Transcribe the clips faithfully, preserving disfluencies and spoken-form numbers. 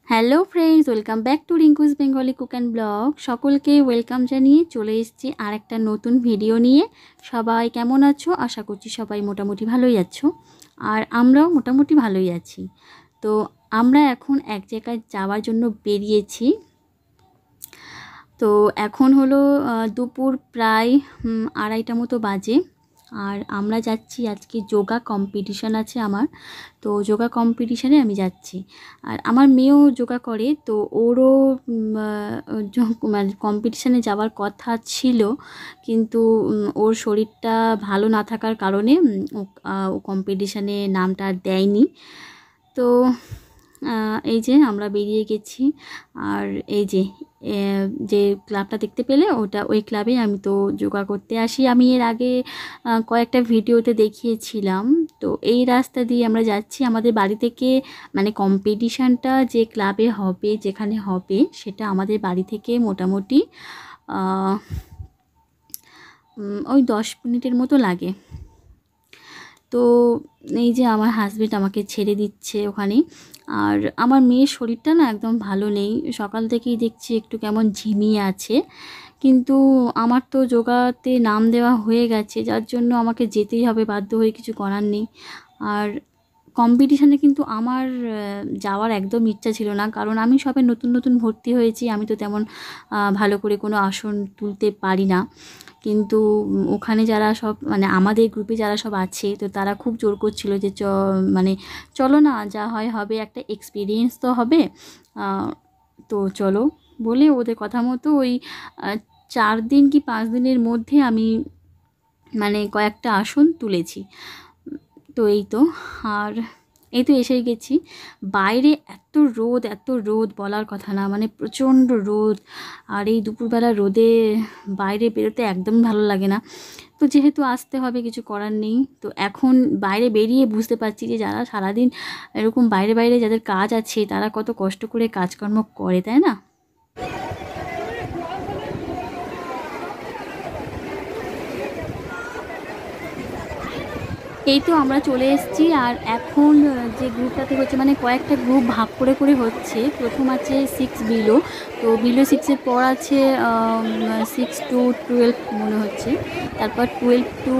Hello friends, welcome back to Rinku's Bengali cook and blog. সকলকে welcome জানিয়ে চলে এসেছি আর একটা নতুন ভিডিও নিয়ে। সবাই কেমন আছো? আশা করছি সবাই মোটামুটি ভালোই আছো, আর আমরাও মোটামুটি ভালোই আছি। তো আমরা এখন এক জায়গায় যাওয়ার জন্য বেরিয়েছি। তো এখন হলো দুপুর প্রায় আড়াইটা মতো বাজে, আর আমরা যাচ্ছি আজকে যোগা কম্পিটিশান আছে আমার। তো যোগা কম্পিটিশানে আমি যাচ্ছি, আর আমার মেয়েও যোগা করে, তো ওরও মানে কম্পিটিশানে যাওয়ার কথা ছিল, কিন্তু ওর শরীরটা ভালো না থাকার কারণে ও কম্পিটিশানে নামটা দেয়নি। তো এই যে আমরা বেরিয়ে গেছি, আর এই যে যে ক্লাবটা দেখতে পেলে ওটা ওই ক্লাবে আমি তো যোগা করতে আসি। আমি এর আগে কয়েকটা ভিডিওতে দেখিয়েছিলাম। তো এই রাস্তা দিয়ে আমরা যাচ্ছি আমাদের বাড়ি থেকে, মানে কম্পিটিশানটা যে ক্লাবে হবে, যেখানে হবে, সেটা আমাদের বাড়ি থেকে মোটামুটি ওই দশ মিনিটের মতো লাগে। তো এই যে আমার হাজব্যান্ড আমাকে ছেড়ে দিচ্ছে ওখানে। আর আমার মেয়ের শরীরটা না একদম ভালো নেই, সকাল থেকেই দেখছি একটু কেমন ঝিমিয়ে আছে, কিন্তু আমার তো যোগাতে নাম দেওয়া হয়ে গেছে, যার জন্য আমাকে যেতেই হবে, বাধ্য হয়ে, কিছু করার নেই। আর কম্পিটিশানে কিন্তু আমার যাওয়ার একদম ইচ্ছা ছিল না, কারণ আমি সবে নতুন নতুন ভর্তি হয়েছি, আমি তো তেমন ভালো করে কোনো আসন তুলতে পারি না। কিন্তু ওখানে যারা সব, মানে আমাদের গ্রুপে যারা সব আছে, তো তারা খুব জোর করছিল যে চ মানে চলো না, যা হয় হবে, একটা এক্সপিরিয়েন্স তো হবে, তো চলো বলে ওদের কথা মতো ওই চার দিন কি পাঁচ দিনের মধ্যে আমি মানে কয়েকটা আসন তুলেছি। তো এই তো, আর এই তো এসে গেছি। বাইরে এত রোদ, এত রোদ বলার কথা না, মানে প্রচণ্ড রোদ, আর এই দুপুরবেলা রোদে বাইরে বেরোতে একদম ভালো লাগে না। তো যেহেতু আসতে হবে, কিছু করার নেই। তো এখন বাইরে বেরিয়ে বুঝতে পারছি যে যারা সারাদিন এরকম বাইরে বাইরে যাদের কাজ আছে, তারা কত কষ্ট করে কাজকর্ম করে, তাই না? এই তো আমরা চলে এসেছি, আর এখন যে গ্রুপটাতে হচ্ছে, মানে কয়েকটা গ্রুপ ভাগ করে করে হচ্ছে। প্রথম আছে সিক্স বিলো, তো বিলো সিক্সের পর আছে সিক্স টু টুয়েলভ মনে হচ্ছে, তারপর twelve to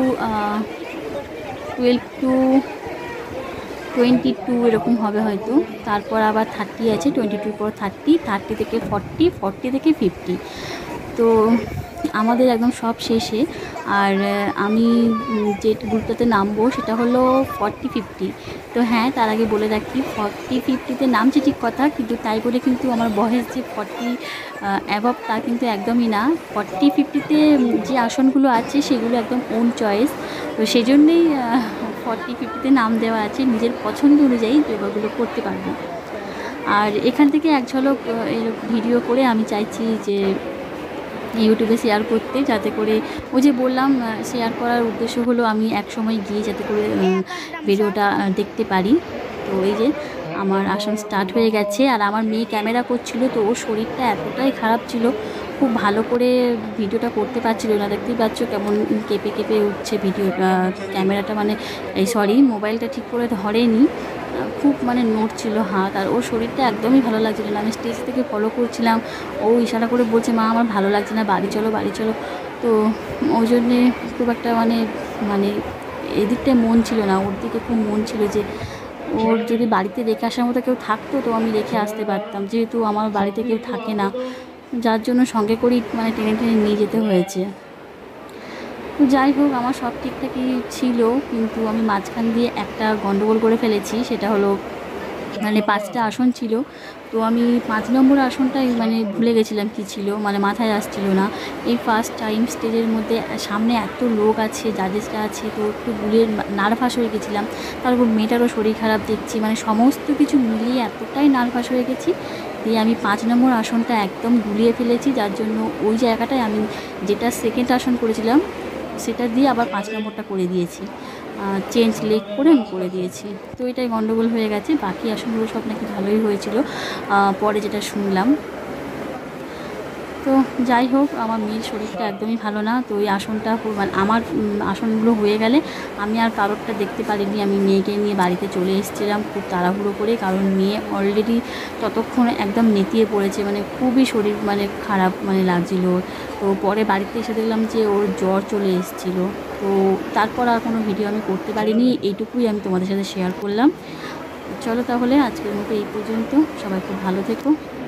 twelve to twenty two এরকম হবে হয়তো, তারপর আবার থার্টি আছে, টোয়েন্টি টুর পর থার্টি, থার্টি থেকে ফর্টি, ফর্টি থেকে ফিফটি। তো আমাদের একদম সব শেষে, আর আমি যে গ্রুপটাতে নামবো সেটা হলো ফর্টি ফিফটি। তো হ্যাঁ, তার আগে বলে রাখি, ফর্টি ফিফটিতে নামছে ঠিক কথা, কিন্তু তাই বলে কিন্তু আমার বয়স যে ফর্টি অ্যাবভ তা কিন্তু একদমই না। ফর্টি ফিফটিতে যে আসনগুলো আছে সেগুলো একদম ওন চয়েস, তো সেই জন্যেই ফর্টি ফিফটিতে নাম দেওয়া আছে, নিজের পছন্দ অনুযায়ী যোগাগুলো করতে পারবো। আর এখান থেকে এক ঝলক ভিডিও করে আমি চাইছি যে ইউটিউবে শেয়ার করতে, যাতে করে ওই যে বললাম, শেয়ার করার উদ্দেশ্য হলো আমি এক সময় গিয়ে যাতে করে ভিডিওটা দেখতে পারি। তো এই যে আমার আসন স্টার্ট হয়ে গেছে, আর আমার মেয়ে ক্যামেরা করছিল, তো ওর শরীরটা এতটাই খারাপ ছিল, খুব ভালো করে ভিডিওটা করতে পারছিল না। দেখতেই পাচ্ছ কেমন কেঁপে কেঁপে উঠছে ভিডিওটা, ক্যামেরাটা মানে এই সরি মোবাইলটা ঠিক করে ধরেনি, খুব মানে নড়ছিল হাত, আর ওর শরীরটা একদমই ভালো লাগছিল না। আমি স্টেজ থেকে ফলো করছিলাম, ও ইশারা করে বলছে, মা আমার ভালো লাগছে না, বাড়ি চলো বাড়ি চলো। তো ওই জন্যে খুব একটা মানে মানে এদিকটায় মন ছিল না, ওর দিকে খুব মন ছিল যে ওর যদি বাড়িতে রেখে আসার মতো কেউ থাকতো তো আমি রেখে আসতে পারতাম, যেহেতু আমার বাড়িতে কেউ থাকে না, যার জন্য সঙ্গে করেই মানে টেনে টেনে নিয়ে যেতে হয়েছে। তো যাই হোক, আমার সব ঠিকঠাকই ছিল, কিন্তু আমি মাঝখান দিয়ে একটা গন্ডগোল করে ফেলেছি। সেটা হলো, মানে পাঁচটা আসন ছিল, তো আমি পাঁচ নম্বর আসনটাই মানে ভুলে গেছিলাম কি ছিল, মানে মাথায় আসছিল না। এই ফার্স্ট টাইম স্টেজের মধ্যে সামনে এত লোক আছে, জাজেসরা আছে, তো একটু ভুলের নার্ভাস হয়ে গেছিলাম। তারপর মেয়েটারও শরীর খারাপ দেখছি, মানে সমস্ত কিছু মিলিয়ে এতটাই নার্ভাস হয়ে গেছি, দিয়ে আমি পাঁচ নম্বর আসনটা একদম গুলিয়ে ফেলেছি, যার জন্য ওই জায়গাটায় আমি যেটা সেকেন্ড আসন করেছিলাম সেটা দিয়ে আবার পাঁচ নম্বরটা করে দিয়েছি, চেঞ্জ লেগ করে আমি করে দিয়েছি। তো এটাই গন্ডগোল হয়ে গেছে, বাকি আসনগুলো সব নাকি ভালোই হয়েছিল পরে যেটা শুনলাম। তো যাই হোক, আমার মেয়ের শরীরটা একদমই ভালো না। তো ওই আসনটা মানে আমার আসনগুলো হয়ে গেলে আমি আর কারোরটা দেখতে পারিনি। আমি মেয়েকে নিয়ে বাড়িতে চলে এসেছিলাম খুব তাড়াহুড়ো করে, কারণ মেয়ে অলরেডি ততক্ষণ একদম নেতিয়ে পড়েছে, মানে খুবই শরীর মানে খারাপ মানে লাগছিল। তো পরে বাড়িতে এসে দেখলাম যে ওর জ্বর চলে এসেছিলো। তো তারপর আর কোনো ভিডিও আমি করতে পারিনি, এইটুকুই আমি তোমাদের সাথে শেয়ার করলাম। চলো তাহলে আজকের মতো এই পর্যন্ত, সবাই খুব ভালো থেকো।